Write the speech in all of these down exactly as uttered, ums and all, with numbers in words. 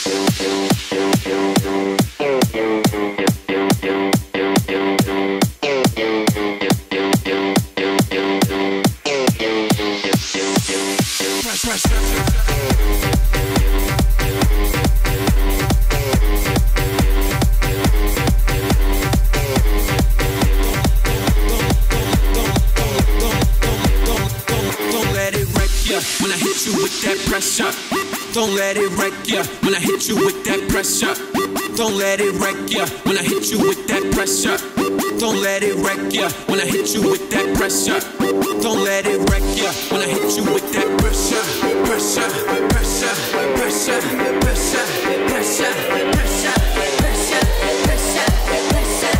When I hit you with that pressure, don't let it wreck ya. When I hit you with that pressure, don't let it wreck ya. When I hit you with that pressure, don't let it wreck ya. When I hit you with that pressure, don't let it wreck ya. When I hit you with that pressure, pressure, pressure, pressure, pressure, pressure, pressure, pressure, pressure, pressure, pressure,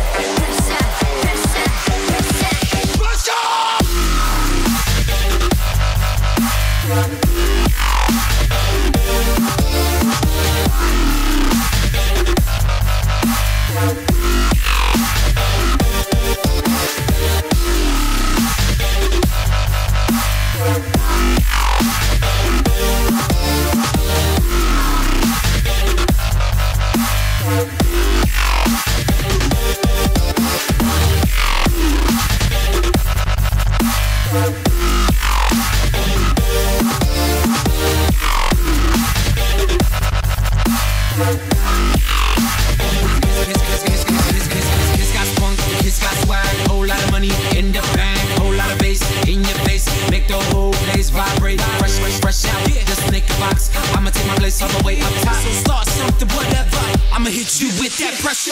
vibrate, fresh, fresh, fresh out. Just make a box. I'ma take my place all the way up top. So start something, whatever. I'ma hit you with that pressure.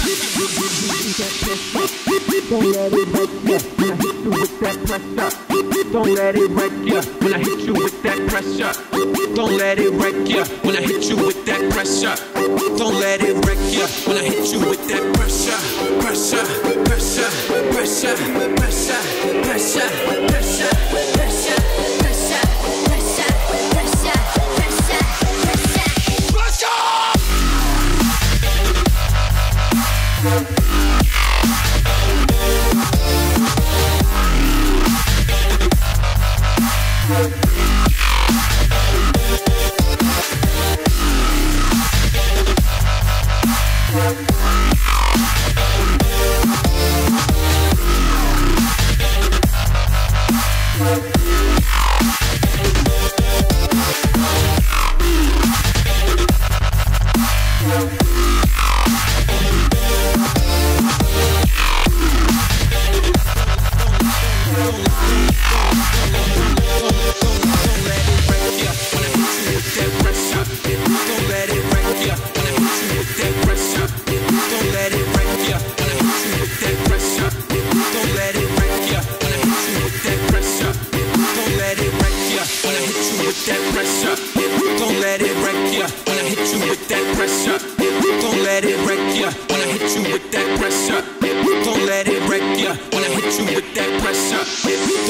Don't let it wreck ya. When I hit you with that pressure. Don't let it wreck ya. When I hit you with that pressure. Don't let it wreck ya. When I hit you with that pressure. Don't let it wreck ya. When I hit you with that pressure. Pressure, pressure, pressure, pressure, pressure, pressure, pressure. Don't let it wreck ya. When I hit you with that pressure. Don't let it wreck ya. When I hit you with that pressure. Don't let it wreck ya. When I hit you with that pressure.